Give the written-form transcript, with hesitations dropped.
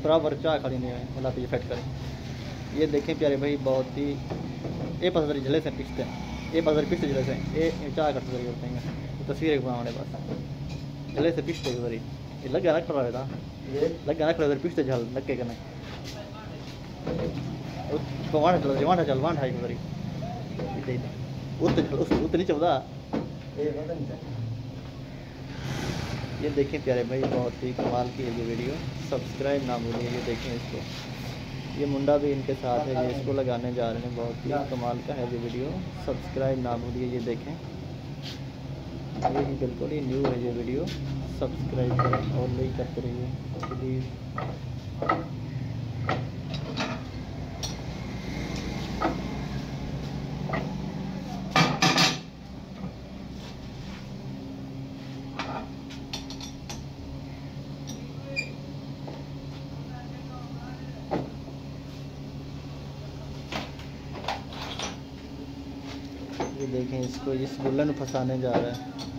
बराबर चाह खड़ी नहीं है मतलब पीछे फेट कर। ये देखें प्यारे भाई बहुत ही ये पसंद जले से पिछते ये पसंद पिछते जले से ये चाह करते जरिए होते हैं तस्वीर एक बनाने पास जले से पिछते उधर ये लग गया ना कर रहा था ये लग गया ना कर पिछते झल लग के करने वाण चल वाण है उधर उतनी चौदह ये देखें प्यारे भाई बहुत ही कमाल की है ये वीडियो। सब्सक्राइब ना भूलिए। ये देखें इसको ये मुंडा भी इनके साथ है ये इसको लगाने जा रहे हैं। बहुत ही कमाल का है ये वीडियो। सब्सक्राइब ना भूलिए। ये देखें ये ही बिल्कुल ही न्यू है ये वीडियो। सब्सक्राइब करें और लाइक करते रहिए प्लीज़। ये देखें इसको इस गुल्लन फंसाने जा रहा है।